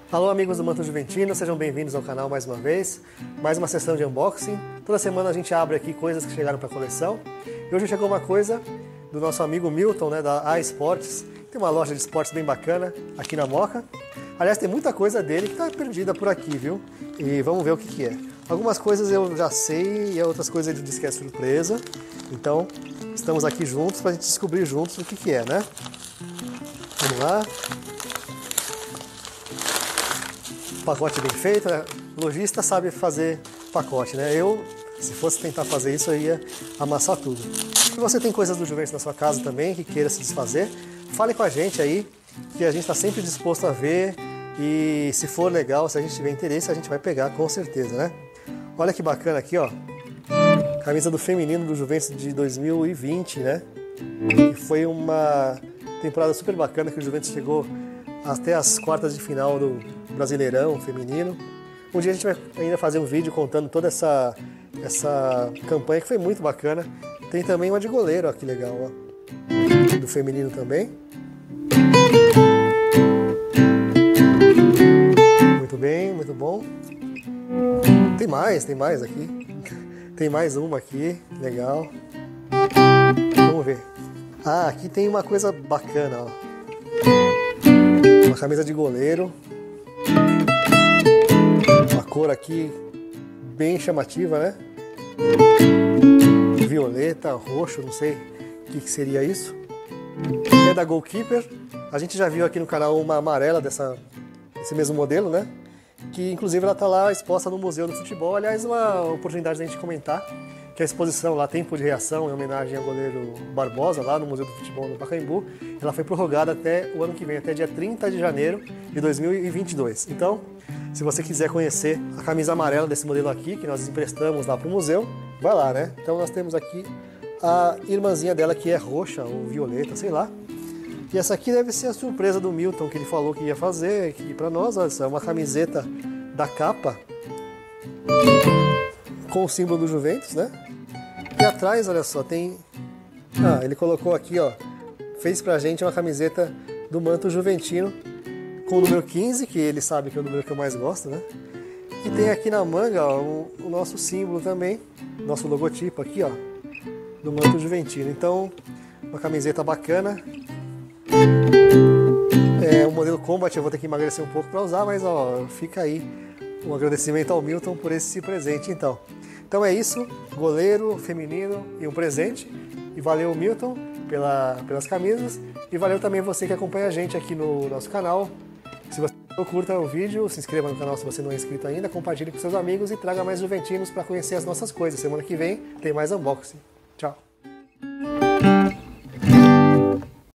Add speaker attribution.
Speaker 1: Alô amigos do Manto Juventino, sejam bem-vindos ao canal mais uma vez. Mais uma sessão de unboxing. Toda semana a gente abre aqui coisas que chegaram para a coleção. E hoje chegou uma coisa do nosso amigo Milton, né, da A Esportes. Tem uma loja de esportes bem bacana aqui na Moca. Aliás, tem muita coisa dele que está perdida por aqui, viu? E vamos ver o que é. Algumas coisas eu já sei e outras coisas ele disse que é surpresa. Então, estamos aqui juntos para a gente descobrir juntos o que é, né? Vamos lá. Pacote bem feito, né? O lojista sabe fazer pacote, né? Eu, se fosse tentar fazer isso, eu ia amassar tudo. Se você tem coisas do Juventus na sua casa também, que queira se desfazer, fale com a gente aí, que a gente está sempre disposto a ver e se for legal, se a gente tiver interesse, a gente vai pegar com certeza, né? Olha que bacana aqui, ó. Camisa do feminino do Juventus de 2020, né? E foi uma temporada super bacana que o Juventus chegou até as quartas de final do Brasileirão feminino. Um dia a gente vai ainda fazer um vídeo contando toda essa campanha que foi muito bacana. Tem também uma de goleiro, ó, que legal, ó. Do feminino também. Muito bem, muito bom. Tem mais aqui. Tem mais uma aqui, legal. Vamos ver. Ah, aqui tem uma coisa bacana, ó. Uma camisa de goleiro. Uma cor aqui bem chamativa, né? Violeta, roxo, não sei o que seria isso. É da Goalkeeper. A gente já viu aqui no canal uma amarela desse mesmo modelo, né? Que inclusive ela está lá exposta no Museu do Futebol. Aliás, uma oportunidade da gente comentar que a exposição lá, Tempo de Reação, em homenagem ao goleiro Barbosa, lá no Museu do Futebol no Pacaembu, ela foi prorrogada até o ano que vem, até dia 30 de janeiro de 2022. Então, se você quiser conhecer a camisa amarela desse modelo aqui, que nós emprestamos lá para o museu, vai lá, né? Então nós temos aqui a irmãzinha dela que é roxa ou violeta, sei lá. E essa aqui deve ser a surpresa do Milton, que ele falou que ia fazer aqui para nós. Olha, essa é uma camiseta da capa com o símbolo do Juventus, né? E atrás, olha só, tem... Ah, ele colocou aqui, ó, fez pra gente uma camiseta do Manto Juventino com o número 15, que ele sabe que é o número que eu mais gosto, né? E tem aqui na manga, ó, o nosso símbolo também, nosso logotipo aqui, ó, do Manto Juventino. Então, uma camiseta bacana. É um modelo Combat, eu vou ter que emagrecer um pouco para usar, mas ó, fica aí um agradecimento ao Milton por esse presente, então. Então é isso, goleiro feminino e um presente. E valeu, Milton, pelas camisas. E valeu também você que acompanha a gente aqui no nosso canal. Se você curta o vídeo, se inscreva no canal se você não é inscrito ainda, compartilhe com seus amigos e traga mais juventinos para conhecer as nossas coisas. Semana que vem tem mais unboxing. Tchau!